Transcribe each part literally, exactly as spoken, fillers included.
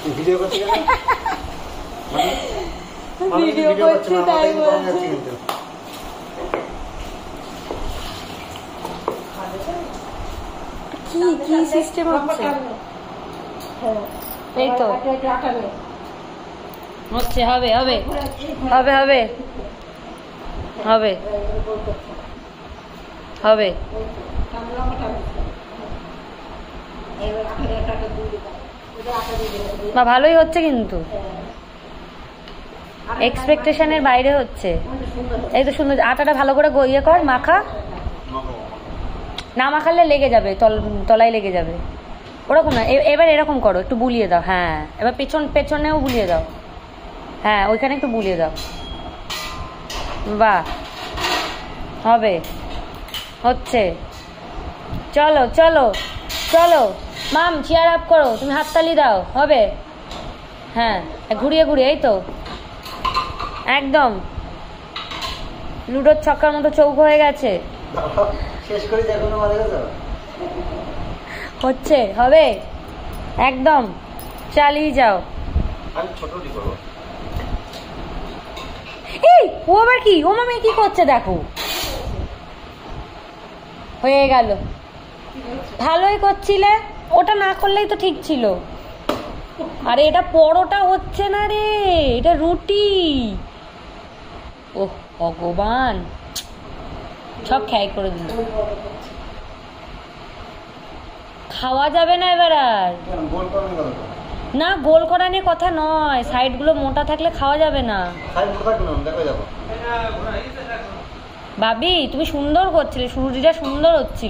Video করতে গেলে video করছি তাই বলছি। কি কি সিস্টেম হচ্ছে? এই তো হচ্ছে, হবে হবে হবে হবে হবে হবে। বা ভালোই হচ্ছে, কিন্তু এক্সপেকটেশনের বাইরে হচ্ছে। এই তো সুন্দর, আটাটা ভালো করে ইয়ে কর, মাখা। না মাখালে লেগে যাবে, তল তলায় লেগে যাবে। ওরকম না, এবার এরকম করো, একটু বুলিয়ে দাও। হ্যাঁ, এবার পেছন পেছনেও বুলিয়ে দাও। হ্যাঁ, ওইখানে একটু বুলিয়ে দাও। বাহ, হবে, হচ্ছে। চলো চলো চলো মাম, চেয়ার আপ করো, তুমি হাততালি দাও। হবে, হ্যাঁ, ঘুরিয়ে ঘুরিয়ে, এই তো একদম লুডোর ছক্কার মতো চৌকো হয়ে গেছে। শেষ করে দেখো না, মাঝে গেছো হচ্ছে, হবে, একদম চালিয়ে যাও। আমি ছোটটি করবো। এই ও আবার কি, ও মামি কি করছে দেখো। হয়ে গেল, ভালোই করছিলে, ওটা না করলেই তো ঠিক ছিল। আরে এটা পরোটা হচ্ছে না রে, এটা রুটি। ওহ ভগবান, সব খেয়াল করে দিল। খাওয়া যাবে না এবার আর। না, গোল করা নিয়ে কথা নয়, সাইড গুলো মোটা থাকলে খাওয়া যাবে না। বাবি তুমি সুন্দর করছিলে, রুটিটা সুন্দর হচ্ছিল।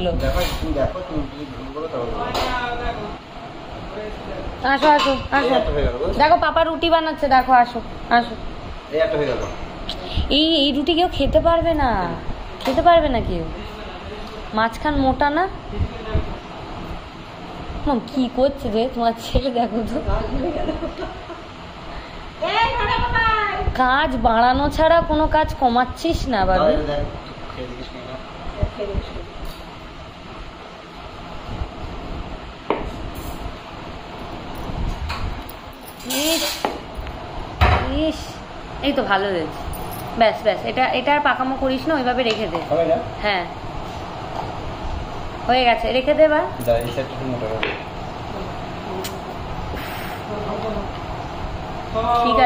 আসো আসো আসো, দেখো পাপা রুটি বানাচ্ছে, দেখো, আসো আসো। এই এই রুটি কেউ খেতে পারবে না, খেতে পারবে না কেউ। মাঝখান মোটা না। কি করছে রে তোমার ছেলে, দেখো তো। কাজ বাড়ানো ছাড়া কোনো কাজ কমাচ্ছিস না বাবু। ইস, এই তো ভালো হয়েছে। ব্যাস ব্যাস, এটা এটা আর পাকামো করিস না, ওইভাবে রেখে দে। হ্যাঁ, হয়ে গেছে, রেখে দে। বা ঠিক আছে।